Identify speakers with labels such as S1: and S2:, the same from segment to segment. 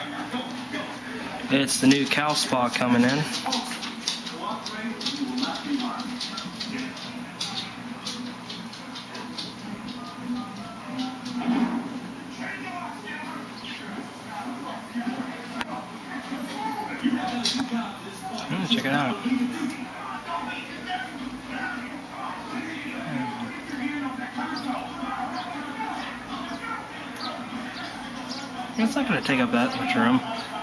S1: It's the new CalSpa coming in. Check it out. It's not going to take up that much room.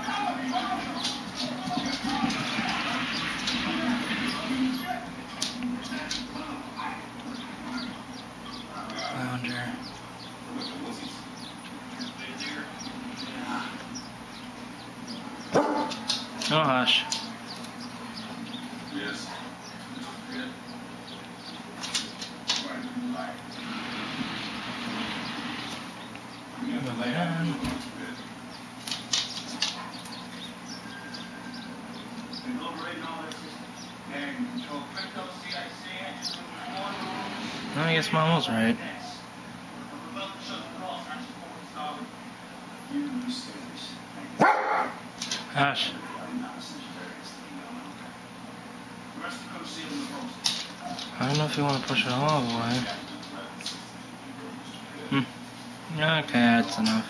S1: Lounger. Oh hush.
S2: Yes.
S1: I guess Mom was right. Hush. I don't know if you want to push it all the way. Okay, that's enough.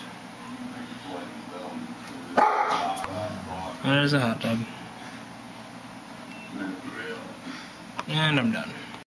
S1: There's a hot tub. And I'm done.